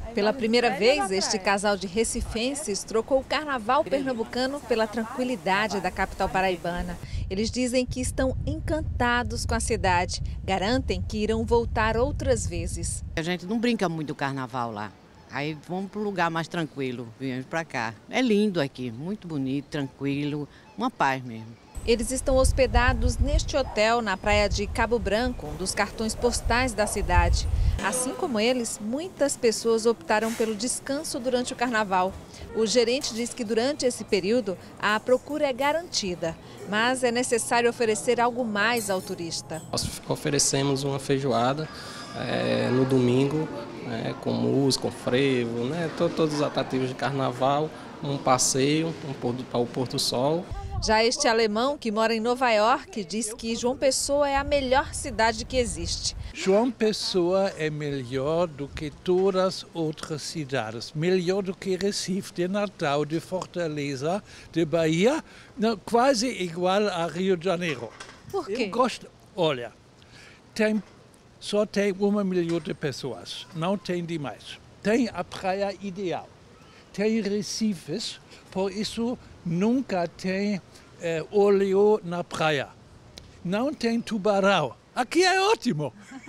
Pela primeira vez, este casal de recifenses trocou o carnaval pernambucano pela tranquilidade da capital paraibana. Eles dizem que estão encantados com a cidade, garantem que irão voltar outras vezes. A gente não brinca muito o carnaval lá. Aí vamos para um lugar mais tranquilo, viemos para cá. É lindo aqui, muito bonito, tranquilo, uma paz mesmo. Eles estão hospedados neste hotel na praia de Cabo Branco, um dos cartões postais da cidade. Assim como eles, muitas pessoas optaram pelo descanso durante o carnaval. O gerente diz que durante esse período a procura é garantida, mas é necessário oferecer algo mais ao turista. Nós oferecemos uma feijoada no domingo, com música, com frevo, todos os atrativos de carnaval, um passeio para o Pôr do Sol. Já este alemão, que mora em Nova York, diz que João Pessoa é a melhor cidade que existe. João Pessoa é melhor do que todas as outras cidades, melhor do que Recife, de Natal, de Fortaleza, de Bahia, quase igual a Rio de Janeiro. Por quê? Eu gosto, olha, só tem 1 milhão de pessoas, não tem demais. Tem a praia ideal, tem recifes, por isso nunca tem óleo na praia. Não tem tubarão. Aqui é ótimo.